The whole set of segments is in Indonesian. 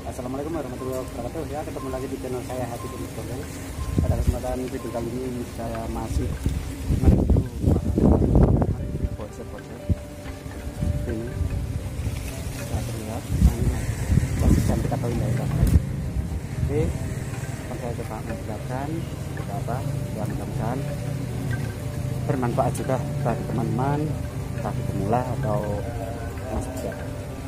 Assalamualaikum warahmatullahi wabarakatuh. Ya, ketemu lagi di channel saya Hati Kumis Bondol. Pada kesempatan video kali ini saya masih menuju ponsel ini. Saya terlihat posisi kita tahu dari belakang. Oke, akan saya coba menjelaskan beberapa yang mudah-mudahan bermanfaat juga bagi teman-teman, bagi pemula atau masih siap.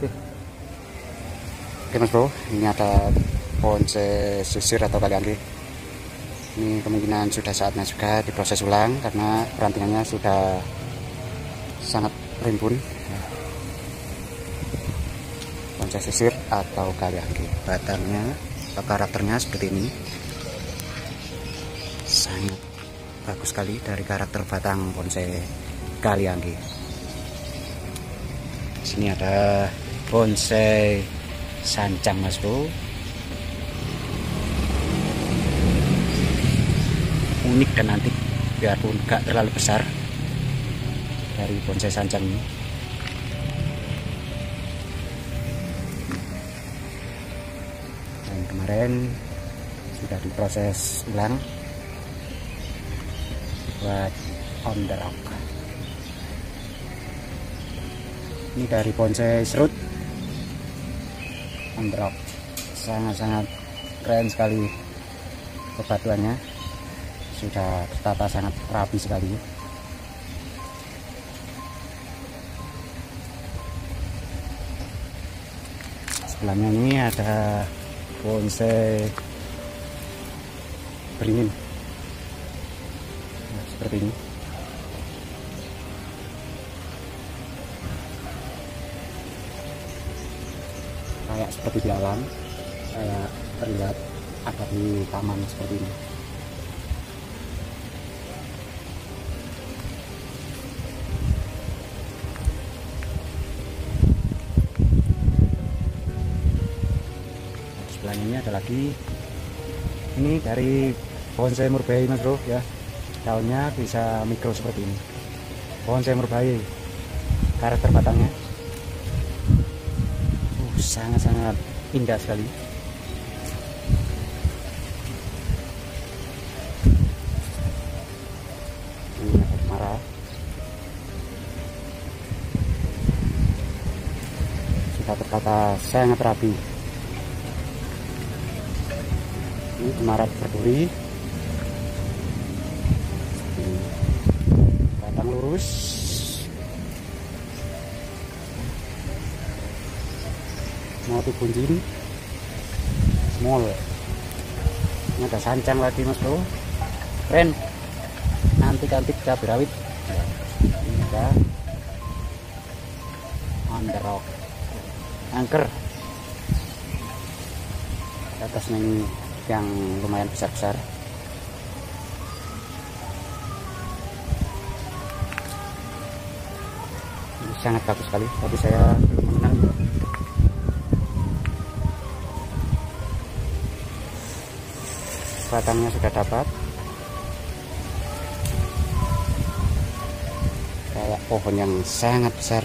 Oke Mas Bro, ini ada ponsel sisir atau kaliangge. Ini kemungkinan sudah saatnya juga diproses ulang karena perantingannya sudah sangat rimbun. Ponsel sisir atau kaliangge, batangnya atau karakternya seperti ini, sangat bagus sekali dari karakter batang ponsel kaliangge. Di sini ada ponsel sancang Mas Bro, unik dan antik biarpun gak terlalu besar dari bonsai sancang ini. Dan kemarin sudah diproses ulang buat on the rock. Ini dari bonsai serut on the rock, sangat-sangat keren sekali. Bebatuannya sudah tertata sangat rapi sekali. Sebelahnya ini ada bonsai beringin, nah, seperti ini. Kayak seperti di alam, kayak terlihat ada di taman seperti ini. Sebelahnya ini ada lagi, ini dari bonsai murbei Mas Bro ya, daunnya bisa mikro seperti ini. Bonsai murbei, karakter batangnya sangat-sangat indah sekali. Ini ada cemara, sudah tertata sangat rapi. Ini cemara berduri, batang lurus, motif kunjin small. Ini ada sancang lagi Mas Bro, keren, antik-antik cabai rawit. Ini ada on the rock, angker atasnya ini yang lumayan besar-besar. Ini sangat bagus sekali, tapi saya belum mengenal. Batangnya sudah dapat, kayak pohon yang sangat besar.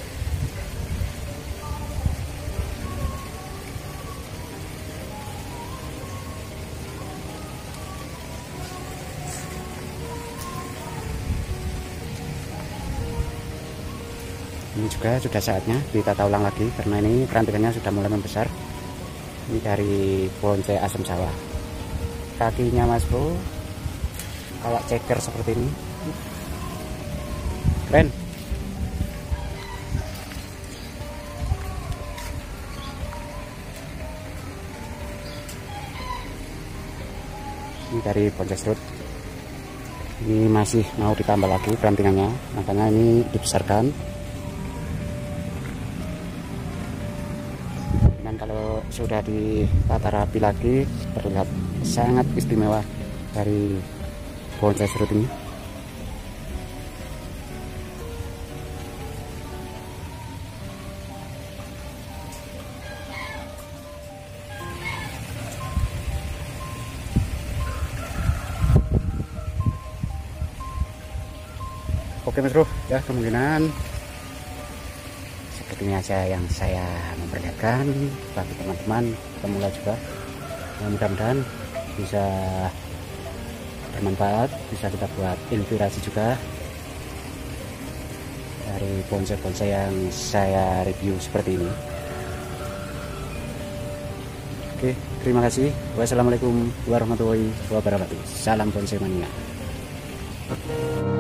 Ini juga sudah saatnya ditata ulang lagi karena ini perantingannya sudah mulai membesar. Ini dari bonsai asam sawah. Kakinya Mas Bro kayak ceker seperti ini, keren. Ini dari bonsai serut, ini masih mau ditambah lagi perantingannya, makanya ini dibesarkan. Dan kalau sudah ditata rapi lagi, terlihat sangat istimewa dari bonsai serut ini. Oke Mas Bro, ya kemungkinan seperti ini aja yang saya memperlihatkan bagi teman-teman pemula juga. Mudah-mudahan bisa bermanfaat, bisa kita buat inspirasi juga dari bonsai-bonsai yang saya review seperti ini. Oke, terima kasih. Wassalamualaikum warahmatullahi wabarakatuh. Salam bonsai mania.